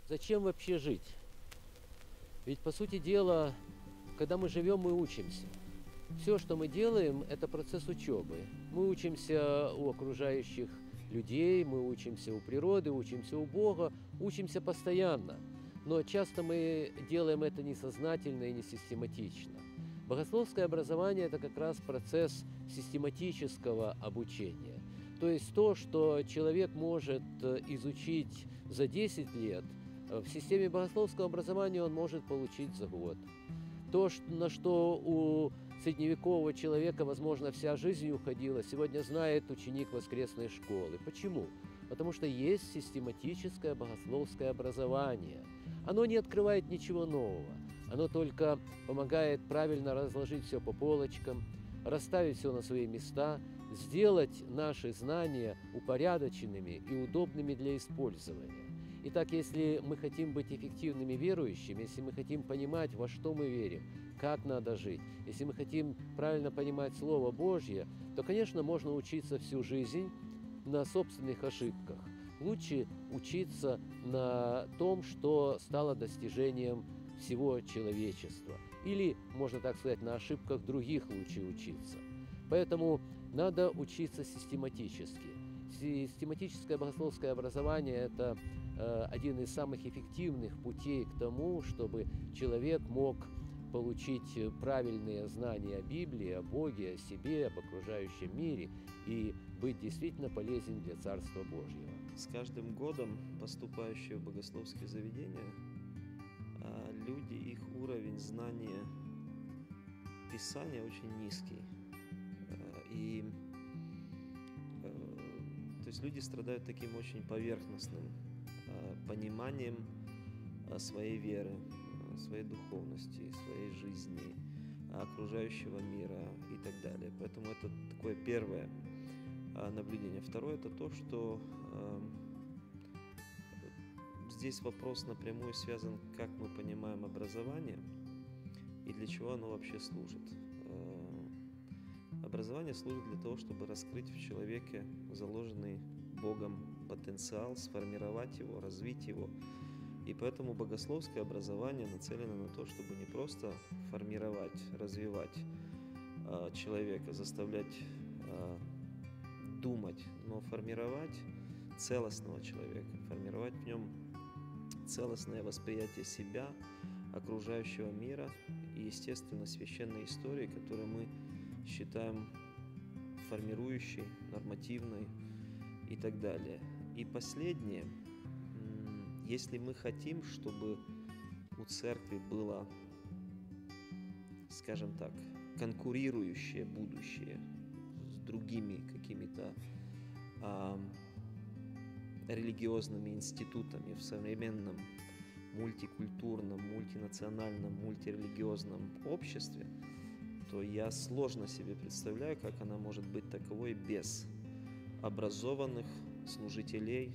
Зачем вообще жить? Ведь, по сути дела, когда мы живем, мы учимся. Все, что мы делаем, это процесс учебы. Мы учимся у окружающих людей, мы учимся у природы, учимся у Бога, учимся постоянно. Но часто мы делаем это несознательно и не систематично. Богословское образование – это как раз процесс систематического обучения. То есть то, что человек может изучить за 10 лет, в системе богословского образования он может получить за год. То, на что у средневекового человека, возможно, вся жизнь уходила, сегодня знает ученик воскресной школы. Почему? Потому что есть систематическое богословское образование. Оно не открывает ничего нового. Оно только помогает правильно разложить все по полочкам, расставить все на свои места, сделать наши знания упорядоченными и удобными для использования. Итак, если мы хотим быть эффективными верующими, если мы хотим понимать, во что мы верим, как надо жить, если мы хотим правильно понимать Слово Божье, то, конечно, можно учиться всю жизнь на собственных ошибках. Лучше учиться на том, что стало достижением всего человечества. Или, можно так сказать, на ошибках других лучше учиться. Поэтому надо учиться систематически. Систематическое богословское образование – это один из самых эффективных путей к тому, чтобы человек мог получить правильные знания о Библии, о Боге, о себе, об окружающем мире и быть действительно полезен для Царства Божьего. С каждым годом поступающие в богословские заведения, люди, их уровень знания Писания очень низкий. И то есть люди страдают таким очень поверхностным пониманием своей веры, своей духовности, своей жизни, окружающего мира и так далее. Поэтому это такое первое наблюдение. Второе – это то, что здесь вопрос напрямую связан, как мы понимаем образование и для чего оно вообще служит. Образование служит для того, чтобы раскрыть в человеке заложенный Богом потенциал, сформировать его, развить его. И поэтому богословское образование нацелено на то, чтобы не просто формировать, развивать человека, заставлять думать, но формировать целостного человека, формировать в нем целостное восприятие себя, окружающего мира и, естественно, священной истории, которую мы считаем формирующей, нормативной и так далее. И последнее, если мы хотим, чтобы у церкви было, скажем так, конкурирующее будущее с другими какими-то религиозными институтами в современном мультикультурном, мультинациональном, мультирелигиозном обществе, то я сложно себе представляю, как она может быть таковой без образованных служителей,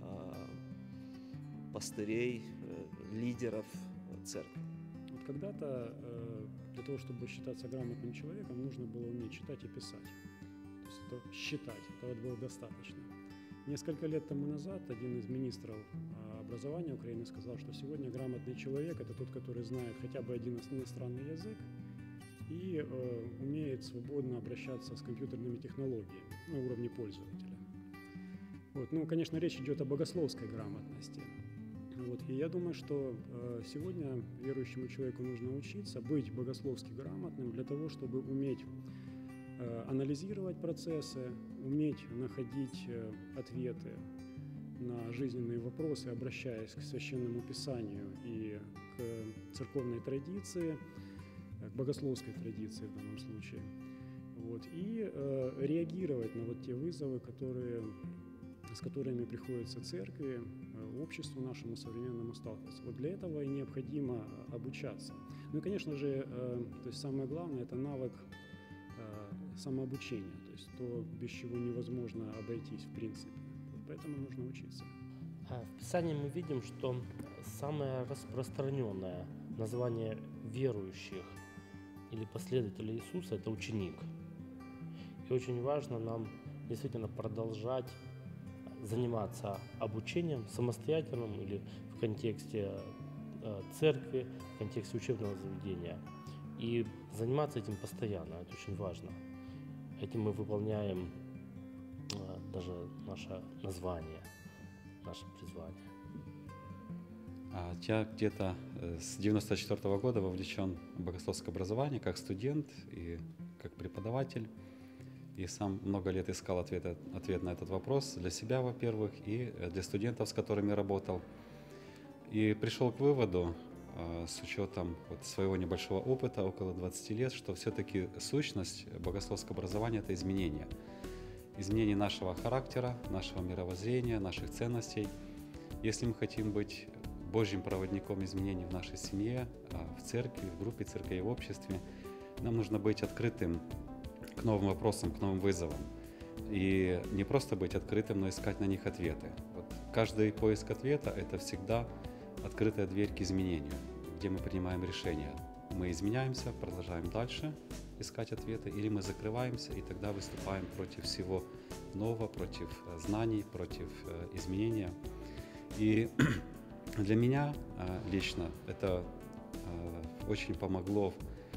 пастырей, лидеров церкви. Вот когда-то для того, чтобы считаться грамотным человеком, нужно было уметь читать и писать. То есть это считать, этого было достаточно. Несколько лет тому назад один из министров образования Украины сказал, что сегодня грамотный человек – это тот, который знает хотя бы один иностранный язык и умеет свободно обращаться с компьютерными технологиями на уровне пользователя. Вот. Ну, конечно, речь идет о богословской грамотности. Вот. И я думаю, что сегодня верующему человеку нужно учиться быть богословски грамотным для того, чтобы уметь анализировать процессы, уметь находить ответы на жизненные вопросы, обращаясь к Священному Писанию и к церковной традиции, к богословской традиции в данном случае. Вот. И реагировать на вот те вызовы, с которыми приходится церкви, обществу нашему современному сталкиваться. Вот для этого и необходимо обучаться. Ну и, конечно же, то есть самое главное – это навык самообучения, то есть то, без чего невозможно обойтись в принципе. Вот поэтому нужно учиться. В Писании мы видим, что самое распространенное название верующих или последователей Иисуса – это ученик. И очень важно нам действительно продолжать заниматься обучением самостоятельным или в контексте церкви, в контексте учебного заведения. И заниматься этим постоянно, это очень важно. Этим мы выполняем даже наше название, наше призвание. Я где-то с 1994 года вовлечен в богословское образование как студент и как преподаватель. И сам много лет искал ответ на этот вопрос для себя, во-первых, и для студентов, с которыми работал. И пришел к выводу, с учетом своего небольшого опыта, около 20 лет, что все-таки сущность богословского образования – это изменение. Изменение нашего характера, нашего мировоззрения, наших ценностей. Если мы хотим быть Божьим проводником изменений в нашей семье, в церкви, в группе церквей, в обществе, нам нужно быть открытым к новым вопросам, к новым вызовам. И не просто быть открытым, но искать на них ответы. Каждый поиск ответа – это всегда открытая дверь к изменению, где мы принимаем решения. Мы изменяемся, продолжаем дальше искать ответы, или мы закрываемся и тогда выступаем против всего нового, против знаний, против изменения. И для меня лично это очень помогло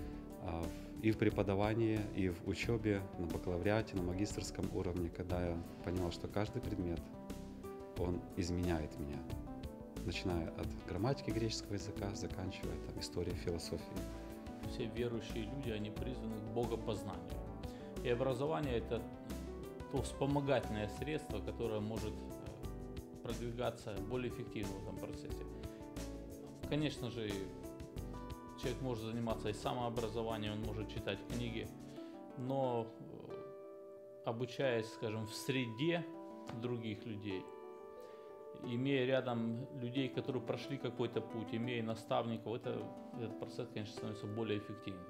и в преподавании, и в учебе на бакалавриате, на магистерском уровне, когда я понял, что каждый предмет, он изменяет меня. Начиная от грамматики греческого языка, заканчивая историей философии. Все верующие люди, они призваны к богопознанию. И образование – это то вспомогательное средство, которое может продвигаться более эффективно в этом процессе. Конечно же, человек может заниматься и самообразованием, он может читать книги, но обучаясь, скажем, в среде других людей, имея рядом людей, которые прошли какой-то путь, имея наставников, этот процесс, конечно, становится более эффективным.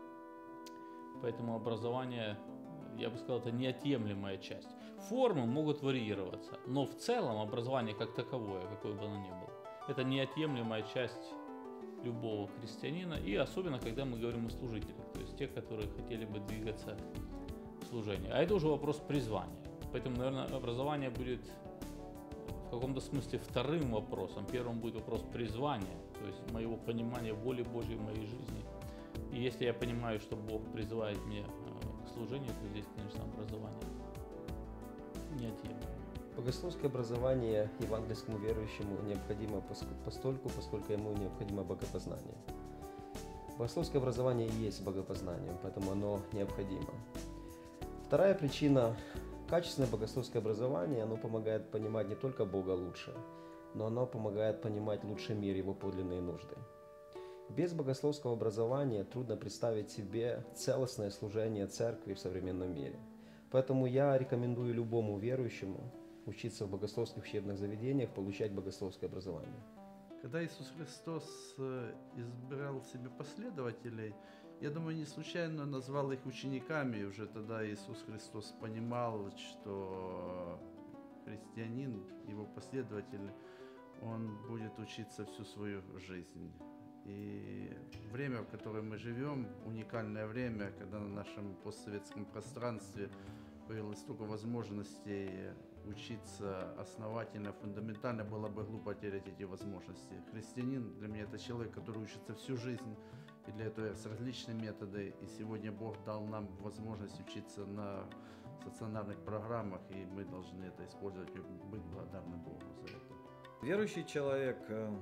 Поэтому образование, я бы сказал, это неотъемлемая часть. Формы могут варьироваться, но в целом образование как таковое, какое бы оно ни было, это неотъемлемая часть любого христианина, и особенно, когда мы говорим о служителях, то есть тех, которые хотели бы двигаться в служении. А это уже вопрос призвания. Поэтому, наверное, образование будет в каком-то смысле вторым вопросом. Первым будет вопрос призвания, то есть моего понимания воли Божьей в моей жизни. И если я понимаю, что Бог призывает меня к служению, то здесь, конечно, образование неотъемлемо. Богословское образование евангельскому верующему необходимо постольку, поскольку ему необходимо богопознание. Богословское образование и есть богопознание, поэтому оно необходимо. Вторая причина – качественное богословское образование, оно помогает понимать не только Бога лучше, но оно помогает понимать лучше мир, его подлинные нужды. Без богословского образования трудно представить себе целостное служение церкви в современном мире. Поэтому я рекомендую любому верующему учиться в богословских учебных заведениях, получать богословское образование. Когда Иисус Христос избрал себе последователей, я думаю, не случайно назвал их учениками. Уже тогда Иисус Христос понимал, что христианин, его последователь, он будет учиться всю свою жизнь. И время, в котором мы живем, уникальное время, когда на нашем постсоветском пространстве появилось столько возможностей учиться основательно, фундаментально, было бы глупо терять эти возможности. Христианин для меня это человек, который учится всю жизнь, и для этого есть различные методы. И сегодня Бог дал нам возможность учиться на стационарных программах, и мы должны это использовать и быть благодарны Богу за это. Верующий человек,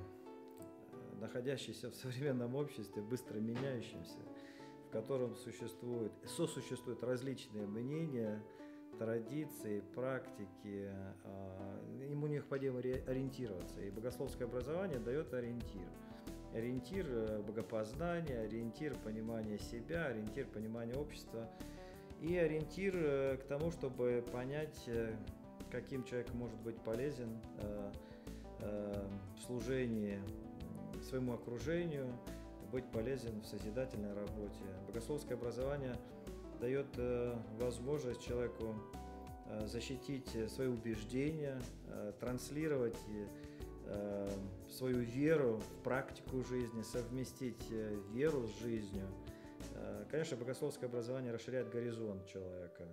находящийся в современном обществе, быстро меняющемся, в котором сосуществуют различные мнения, традиции, практики, ему необходимо ориентироваться. И богословское образование дает ориентир. Ориентир богопознания, ориентир понимания себя, ориентир понимания общества и ориентир к тому, чтобы понять, каким человек может быть полезен в служении своему окружению, быть полезен в созидательной работе. Богословское образование дает возможность человеку защитить свои убеждения, транслировать свою веру в практику жизни, совместить веру с жизнью. Конечно, богословское образование расширяет горизонт человека,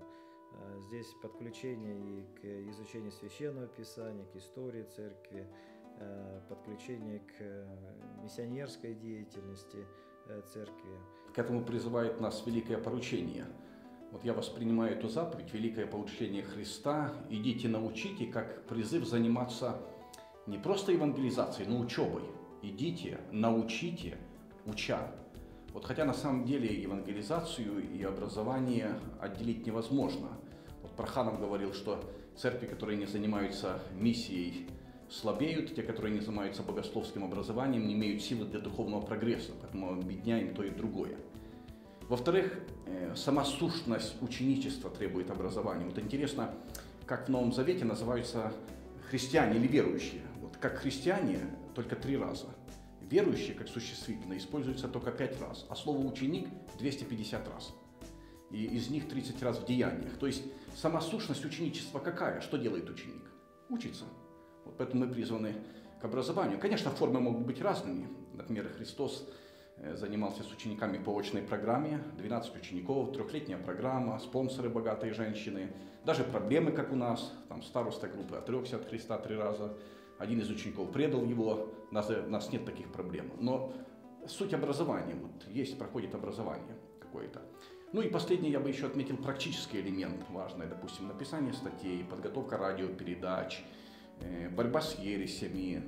Здесь подключение и к изучению Священного Писания, к истории церкви, подключение к миссионерской деятельности церкви. К этому призывает нас великое поручение. Вот я воспринимаю эту заповедь, великое поручение Христа: идите научите, как призыв заниматься не просто евангелизацией, но учебой. Идите, научите, уча. Вот хотя на самом деле евангелизацию и образование отделить невозможно. Вот Проханов говорил, что церкви, которые не занимаются миссией, слабеют, те, которые не занимаются богословским образованием, не имеют силы для духовного прогресса, поэтому объединяем то и другое. Во-вторых, сама сущность ученичества требует образования. Вот интересно, как в Новом Завете называются христиане или верующие. Вот как христиане только 3 раза. Верующие, как существительное, используется только 5 раз, а слово «ученик» 250 раз. И из них 30 раз в деяниях. То есть сама сущность ученичества какая? Что делает ученик? Учится. Вот поэтому мы призваны к образованию. Конечно, формы могут быть разными. Например, Христос занимался с учениками по очной программе, 12 учеников, 3-летняя программа, спонсоры богатые женщины, даже проблемы, как у нас, там староста группы отрекся от Христа 3 раза, один из учеников предал его, у нас нет таких проблем. Но суть образования, вот есть, проходит образование какое-то. Ну и последнее, я бы еще отметил практический элемент важный, допустим, написание статей, подготовка радиопередач, борьба с ересями,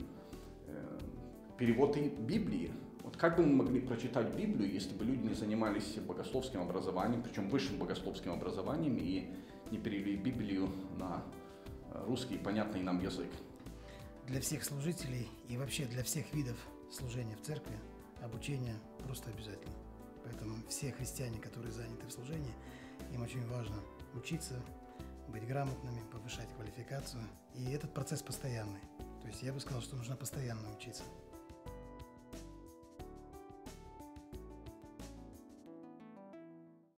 перевод Библии. Вот как бы мы могли прочитать Библию, если бы люди не занимались богословским образованием, причем высшим богословским образованием, и не перевели Библию на русский понятный нам язык? Для всех служителей и вообще для всех видов служения в церкви обучение просто обязательно. Поэтому все христиане, которые заняты в служении, им очень важно учиться, быть грамотными, повышать квалификацию. И этот процесс постоянный. То есть я бы сказал, что нужно постоянно учиться.